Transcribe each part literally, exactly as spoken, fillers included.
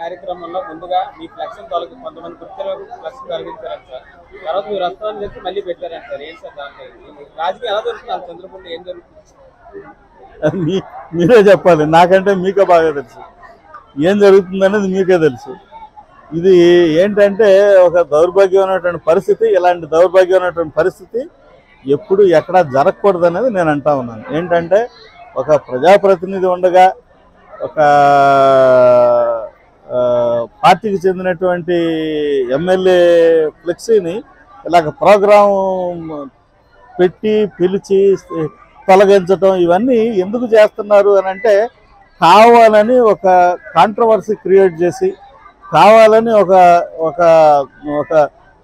కార్యక్రమంలో ముందుగా మీ ఫ్లెక్స్ని తొలగి కొంతమంది కుర్చీలకు ఫ్లెక్స్ తొలగించారంట సార్. తర్వాత మీరు వస్తామని చెప్పి మళ్ళీ పెట్టారంట సార్. ఏం సార్ దాంట్లో రాజకీయం ఎలా దొరుకుతుంది? చంద్రబాబు ఏం జరుగుతుంది? మీ మీరే చెప్పాలి, నాకంటే మీకే బాగా తెలుసు ఏం జరుగుతుంది అనేది. మీకే తెలుసు. ఇది ఏంటంటే ఒక దౌర్భాగ్యమైనటువంటి పరిస్థితి. ఇలాంటి దౌర్భాగ్యమైనటువంటి పరిస్థితి ఎప్పుడు ఎక్కడా జరగకూడదు అనేది నేను అంటా ఉన్నాను. ఏంటంటే ఒక ప్రజాప్రతినిధి ఉండగా ఒక పార్టీకి చెందినటువంటి ఎమ్మెల్యే ఫ్లెక్సీని ఇలాగ ప్రోగ్రాం పెట్టి పిలిచి తొలగించడం ఇవన్నీ ఎందుకు చేస్తున్నారు అని అంటే, కావాలని ఒక కాంట్రవర్సీ క్రియేట్ చేసి, కావాలని ఒక ఒక ఒక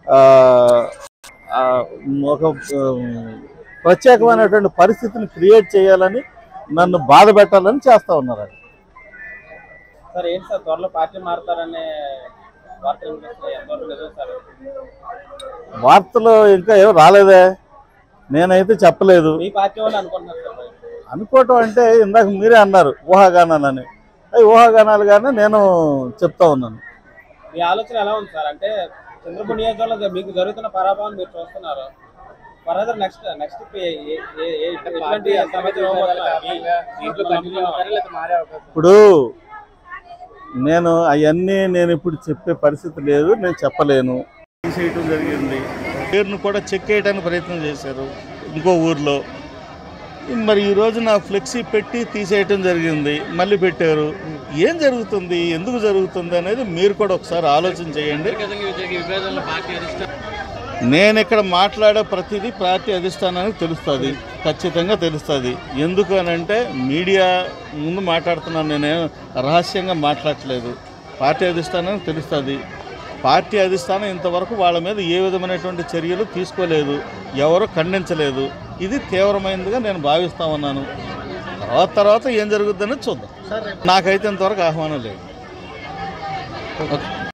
ఒక ప్రత్యేకమైనటువంటి పరిస్థితిని క్రియేట్ చేయాలని, నన్ను బాధ పెట్టాలని చేస్తూ ఉన్నారు. అది సార్ ఏంటి సార్ త్వరలో పార్టీ మారుతారనే వార్తలు నిజం సార్? వార్తలు ఇంకా ఏం రాలేదే, నేనైతే చెప్పలేదు. మీ పార్టీ వాళ్ళు అనుకుంటున్నారు సార్? అనుకోవటం అంటే ఇందాక మీరే అన్నారు ఊహాగానాలని, అవి ఊహాగానాలు కానీ నేను చెప్తా ఉన్నాను. మీ ఆలోచన ఎలా ఉంది సార్? అంటే చంద్రబాబు నియోజకవర్గంలో మీకు జరుగుతున్న పరాభవం మీరు చూస్తున్నారు. ఫర్దర్ నెక్స్ట్ నెక్స్ట్ ఇప్పుడు నేను అవన్నీ నేను ఇప్పుడు చెప్పే పరిస్థితి లేదు, నేను చెప్పలేను. తీసేయటం జరిగింది, పేరును కూడా చెక్ చేయడానికి ప్రయత్నం చేశారు ఇంకో ఊర్లో. మరి ఈరోజు నా ఫ్లెక్సీ పెట్టి తీసేయటం జరిగింది, మళ్ళీ పెట్టారు. ఏం జరుగుతుంది, ఎందుకు జరుగుతుంది అనేది మీరు కూడా ఒకసారి ఆలోచన చేయండి. నేను ఇక్కడ మాట్లాడే ప్రతిదీ పార్టీ అధిష్టానానికి తెలుస్తుంది, ఖచ్చితంగా తెలుస్తుంది. ఎందుకు అని అంటే మీడియా ముందు మాట్లాడుతున్నాను, నేనేం రహస్యంగా మాట్లాడట్లేదు. పార్టీ అధిష్టానానికి తెలుస్తుంది. పార్టీ అధిష్టానం ఇంతవరకు వాళ్ళ మీద ఏ విధమైనటువంటి చర్యలు తీసుకోలేదు, ఎవరు ఖండించలేదు. ఇది తీవ్రమైనదిగా నేను భావిస్తా ఉన్నాను. తర్వాత తర్వాత ఏం జరుగుతుందని చూద్దాం. నాకైతే ఇంతవరకు ఆహ్వానం లేదు.